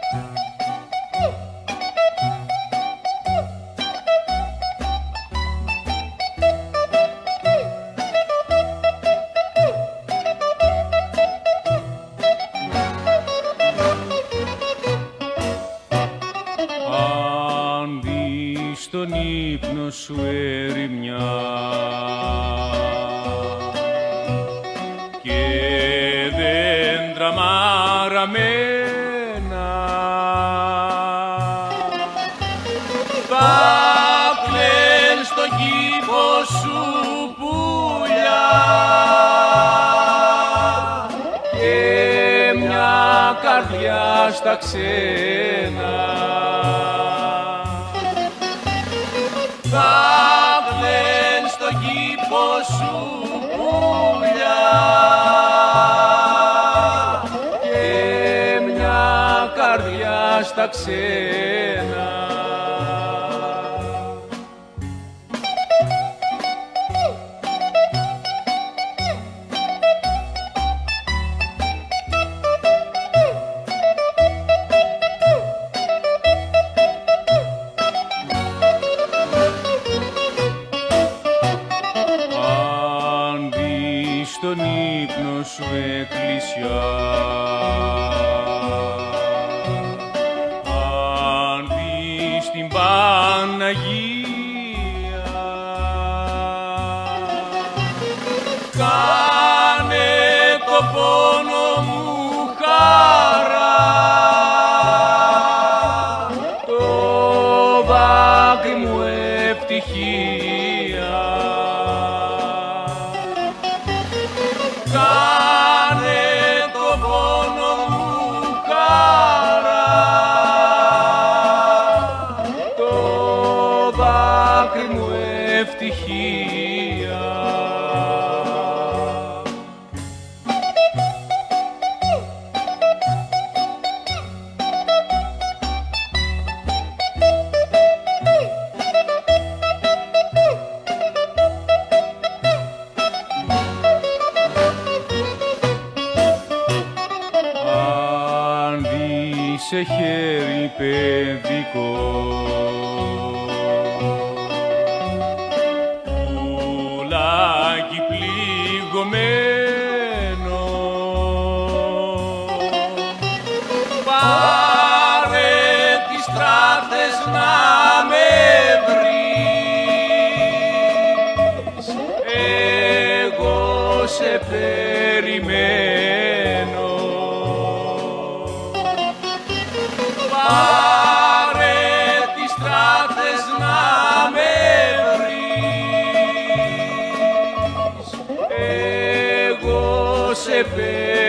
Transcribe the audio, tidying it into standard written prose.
Αν δεις τον ύπνο σου ερημιά και δέντρα μαραμένα, θα κλαιν στον κήπο σου πουλιά και μια καρδιά στα ξένα. Θα κλαιν στον κήπο σου πουλιά και μια καρδιά στα ξένα. Στον ύπνο σου εκκλησιά, αν δεις την Παναγία, κάνε το πόνο μου χαρά, το δάκρυ μου ευτυχία. Κάνε το πόνο μου χαρά, το δάκρυ μου ευτυχία. Σε χέρι παιδικό πουλάκι πληγωμένο, πάρε τις στράτες να με βρεις, εγώ σε περιμένω. Πάρε τις στράτες να με βρεις, εγώ σε περιμένω.